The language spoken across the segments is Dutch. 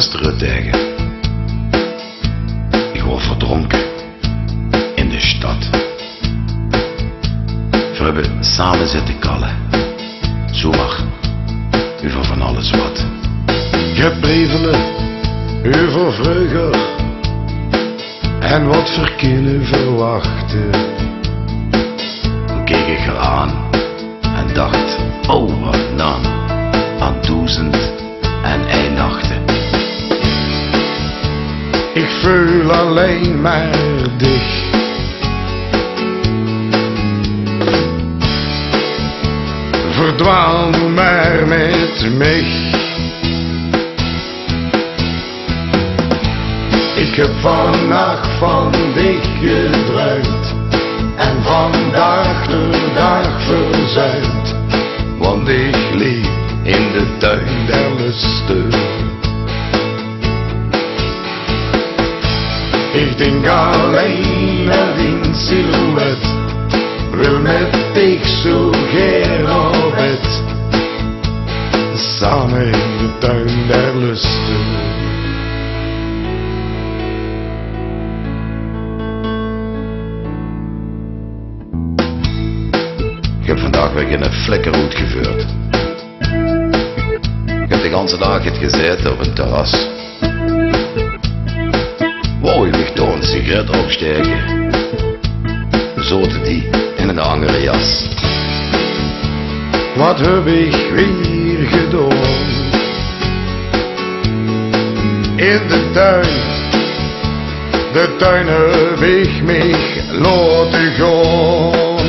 gisteren tegen. Ik word verdronken in de stad. We hebben samen zitten kallen, zomaar over van alles wat. Geprevelen over vroeger en wat verkennen verwachten. Toen keek ik haar aan en dacht, oh wat dan, aan 1001 nachten. Ik voel alleen maar dich. Verdwaal maar met mij. Ik heb vannacht van dich gedruimd en vandaag de dag verzuimd, want ik liep in de tuin der lusten. Ik denk alleen aan die silhouet, wil met dich zo geen op bed, samen in de tuin der lusten. Ik heb vandaag weer in een flikkerhoed gevuurd. Ik heb de hele dag gezeten op een terras. Wou ik ligt door een sigaret opsteken. Zoten die in een andere jas. Wat heb ik weer gedaan? In de tuin heb ik mij laten gaan.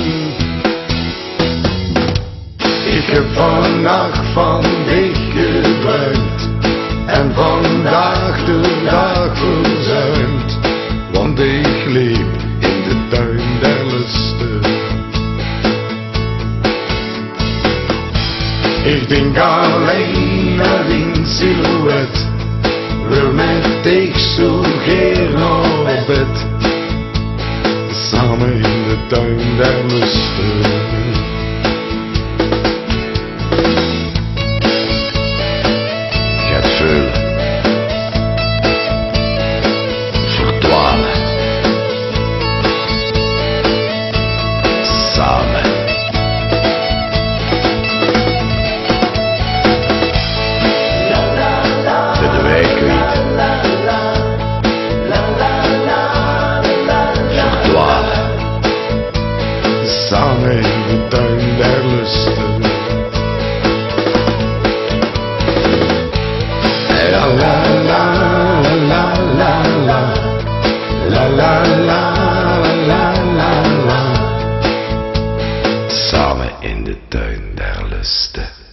Ik heb vannacht van dich gedruimd en vandaag de dag verzuimd, want ik liep in de tuin der lusten. Ik denk alleen aan die silhouet, wil met dich zo geen op bed, samen in de tuin der lusten. Verdwalen, samen. De weg kwijt. Verdwalen, samen in de tuin der lusten. La la la la la la la la la la la. Samen in de tuin der lusten.